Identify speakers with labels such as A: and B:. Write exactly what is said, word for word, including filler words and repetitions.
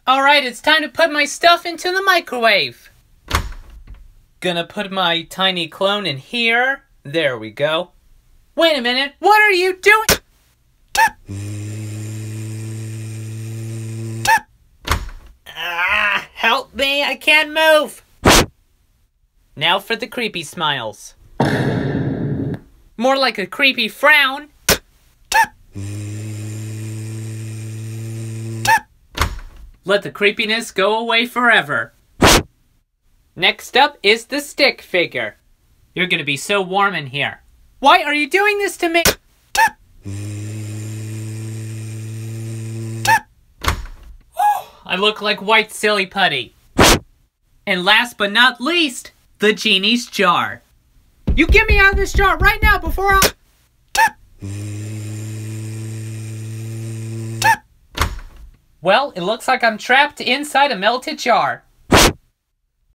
A: Alright, it's time to put my stuff into the microwave. Gonna put my tiny clone in here. There we go. Wait a minute, what are you doing? Ah, help me, I can't move. Now for the creepy smiles. More like a creepy frown. Let the creepiness go away forever. Next up is the stick figure. You're gonna be so warm in here. Why are you doing this to me? I look like white silly putty. And last but not least, the genie's jar. You get me out of this jar right now before I... Well, it looks like I'm trapped inside a melted jar.